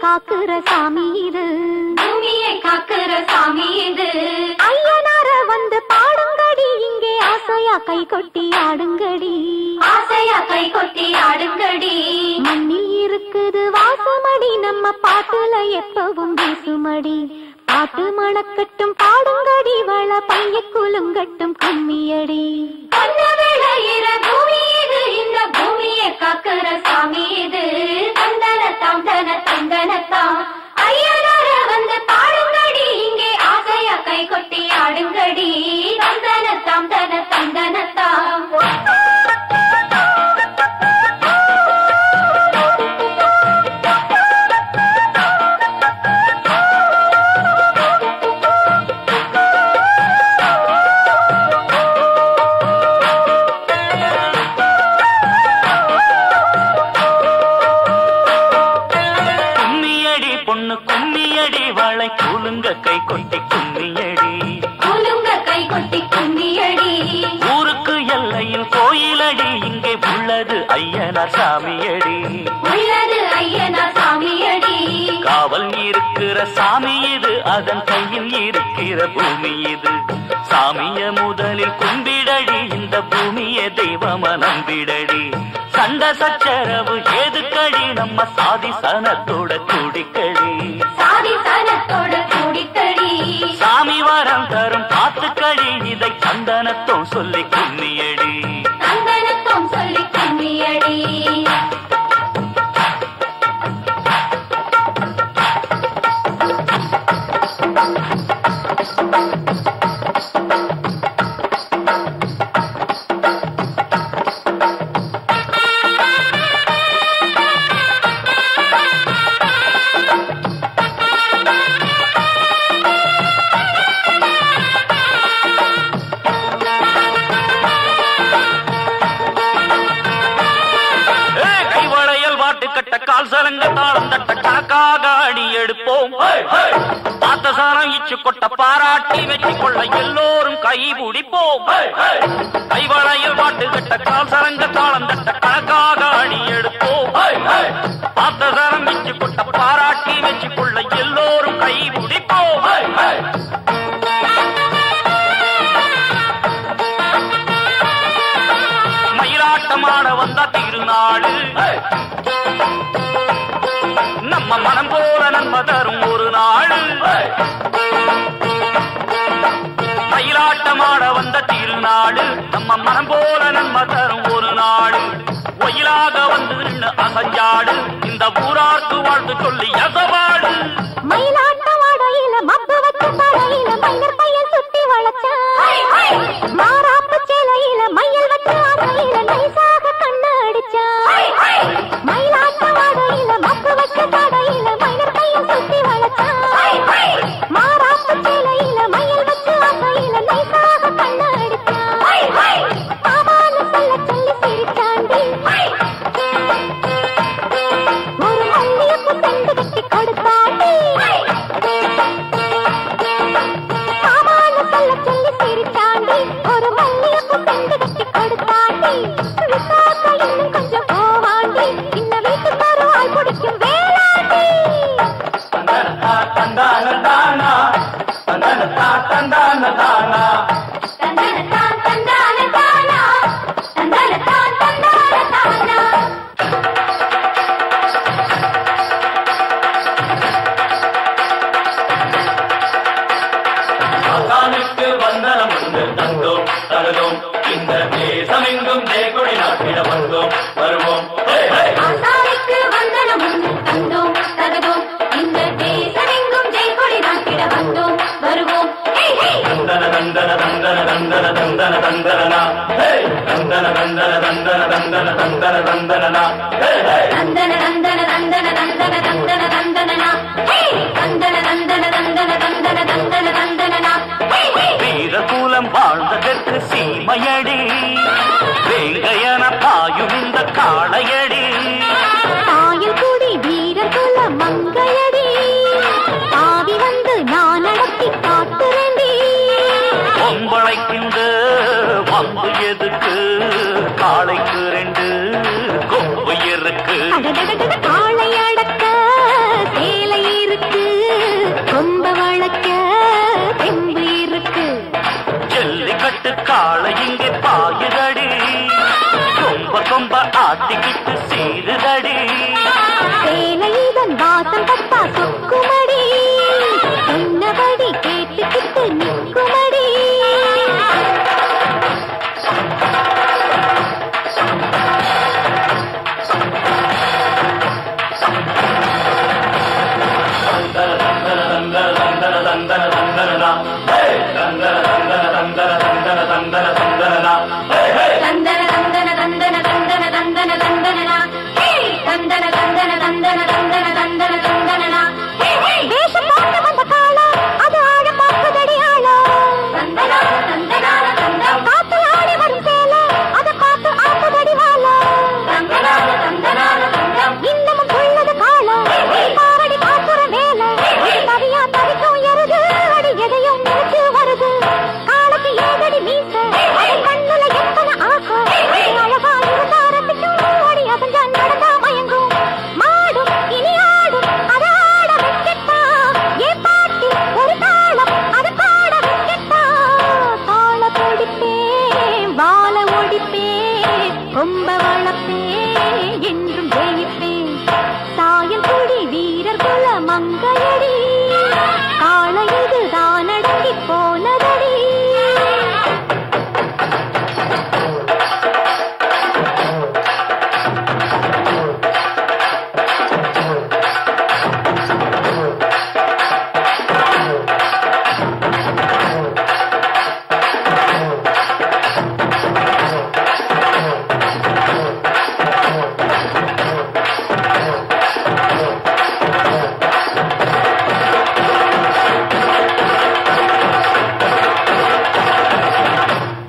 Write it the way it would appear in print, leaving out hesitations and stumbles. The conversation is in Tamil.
காக்குற சாமி இது, பூமியை காக்குற சாமி இது. ஐயனார வந்து பாடுங்கடி, இங்கே ஆசையா கை கொட்டி ஆடுங்கடி, ஆசையா கை கொட்டி ஆடுங்கடி. மண்ணில் இருக்குது வாசமடி, நம்ம பாட்டுல எப்பவும் வீசுமடி, பாட்டு மணக்கட்டும் பாடுங்கடி, வள பைய குலுங்கட்டும் கும்மியடி. பொன்ன விளையிற பூமி இது, இந்த பூமியை காக்குற சாமி இது. தந்தனத்தாம் தன தந்தனத்தாம் ஐயனார வந்து பாடுங்கடி, இங்கே ஆசையா கை கொட்டி ஆடுங்கடி. தந்தனத்தாம் தன தந்தனத்தாம். குலுங்க கை கொட்டி கும்மியடி, குலுங்க கை கொட்டி கும்மியடி. ஊருக்கு எல்லையில் கோயிலடி, இங்கே உள்ளது ஐயனார் சாமியடி, உள்ளது ஐயனார் சாமியடி. காவல் இருக்கிற சாமி இது, அதன் கையில் இருக்கிற பூமி இது. சாமிய முதலில் கும்பிடடி, இந்த பூமிய தெய்வம நம்பிடடி. சண்ட சச்சரவு ஏதுக்கடி, நம்ம சாதி சனத்தோட குடிக்கடி, சாதி சனத்தோட குடிக்கடி. சாமி வரம் தரும் காத்துக்கடி, இதை சந்தனத்தோம் சொல்லி கும்மியடி, சந்தனத்தோம் சொல்லி கும்மியடி. கால் சலங்க தாளம் தட்ட கணக்காக அடி எடுப்போம். பார்த்தசாரம் இச்சு கொட்ட பாராட்டி வெற்றி கொள்ள எல்லோரும் கை பிடிப்போம். கைவளையில் பாட்டு கட்ட கால் சலங்க தாளம் தட்ட கணக்காக அடி எடுப்போம். பார்த்தசாரம் இச்சு கொட்ட பாராட்டி வெற்றி கொள்ள எல்லோரும் கை பிடிப்போம். மயிலாட்டமாட வந்த திருநாடு, நம்ம மனம் போல நன்மை தரும் ஒரு நாடு. மயிலாட்டமாட வந்த திருநாடு, நம்ம மனம் போல நன்மை தரும் ஒரு நாடு. ஒயிலாக வந்து நின்று அசஞ்சாடு, இந்த ஊரார்க்கு வாழ்த்து சொல்லி அசவாடு. மயிலாட்டமாடையில மப்பு வச்ச படையில மயிலர் பையன் சுத்தி வளச்சா, மாறாப்பு சேலையில மயில் வச்ச ஆசையில நைசாக கண்ண அடிச்சா. மயிலாட்டமாடையில மப்பு வச்ச படையில மயிலர் பையன் சுத்தி வளச்சா, மாறாப்பு சேலையில மயில் வச்ச ஆசையில நைசாக கண்ண அடிச்சா. மாமான்னு சொல்ல சொல்லி சிரிச்சாண்டி, ஒரு மல்லியப்பு தண்டு கட்டி கொடுத்தாண்டி. மாமான்னு சொல்ல சொல்லி சிரிச்சாண்டி, ஒரு மல்லியப்பு தண்டு கட்டி கொடுத்தாண்டி. விசாக்க இன்னும் கொஞ்சம் போவாண்டி, இன்ன வீட்டு தருவாய் பிடிக்கும் வேளாண்டி. தந்தனத்தா தந்தான தானா, தந்தனத்தா தந்தான தானா, தந்தனத்தான் தந்தான தானா, தந்தனத்தான் தந்தான தானா. ஆசானுக்கு வந்தனம் உண்டு தந்தோம் தருதோம், இந்த தேசமெங்கும் ஜெயக்கொடி நாட்டிட வந்தோம் வருவோம். ஆசாரிக்கு வந்தனம் உண்டு தந்தோம் தருதோம், இந்த தேசமெங்கும் ஜெயக்கொடி நாட்டிட வந்தோம் வருவோம். தந்தன தந்தன தந்தன தந்தன தந்தன தந்தனா, தந்தன தந்தன தந்தன தந்தன தந்தன தந்தனா, தந்தன தந்தன தந்தன தந்தன தந்தன தந்தனா, தந்தன தந்தன தந்தன தந்தன தந்தன தந்தனா. வீரகுலம் வாழ்ந்ததற்கு சீமையடி, வேங்கையன பாயும் இந்த காளையடி. தாயில் கூடி வீரர் குல மங்கையடி, தாவி வந்து நான் நடத்தி காட்டுறேண்டி. பொம்பளைக்கின்ற வம்பு எதுக்கு, காளைக்கு ரெண்டு கொம்பு இருக்கு. காளை அடக்க காளை இங்கே பாயுதடி கொம்ப கொம்ப ஆட்டிக்கிட்டு சீருதடி சேலைதன் வாசம் பட்டா சொக்குமடி சொன்னபடி கேட்டுக்கிட்டு நிற்குமடி ரொம்ப வளப்பேன் என்றும் ஜெயிப்பேன் சாயல் குடி வீரர் குல மங்கையடி காளையதுதான்